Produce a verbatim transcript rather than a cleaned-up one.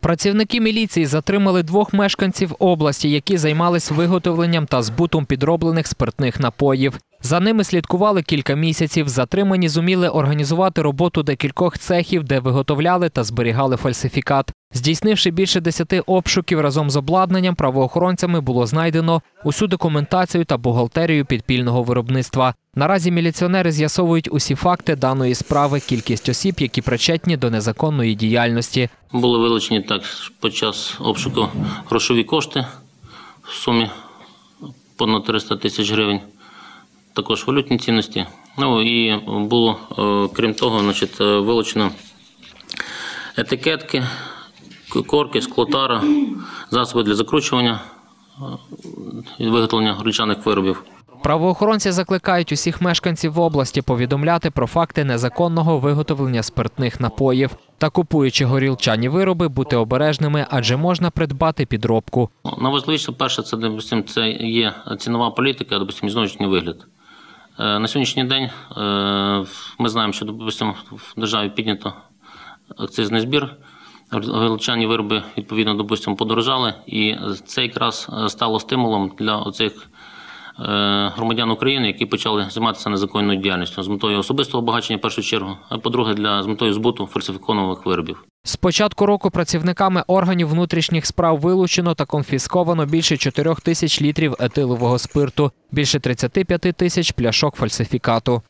Працівники міліції затримали двох мешканців області, які займались виготовленням та збутом підроблених спиртних напоїв. За ними слідкували кілька місяців. Затримані зуміли організувати роботу декількох цехів, де виготовляли та зберігали фальсифікат. Здійснивши більше десяти обшуків разом з обладнанням, правоохоронцями було знайдено усю документацію та бухгалтерію підпільного виробництва. Наразі міліціонери з'ясовують усі факти даної справи, кількість осіб, які причетні до незаконної діяльності. Були вилучені так під час обшуку грошові кошти в сумі понад триста тисяч гривень, також валютні цінності. Ну і було, крім того, значить, вилучено етикетки, корки, склотара, засоби для закручування і виготовлення гречаних виробів. Правоохоронці закликають усіх мешканців області повідомляти про факти незаконного виготовлення спиртних напоїв та, купуючи горілчані вироби, бути обережними, адже можна придбати підробку. Найважливіше, перше, це, допустим, це є цінова політика, допустим, зовнішній вигляд. На сьогоднішній день ми знаємо, що, допустим, в державі піднято акцизний збір, горілчані вироби, відповідно, допустим, подорожали, і це якраз стало стимулом для оцих громадян України, які почали займатися незаконною діяльністю з метою особистого багачення в першу чергу, а по-друге, для з метою збуту фальсифікованих виробів. З початку року працівниками органів внутрішніх справ вилучено та конфісковано більше чотирьох тисяч літрів етилового спирту, більше тридцяти п'яти тисяч пляшок фальсифікату.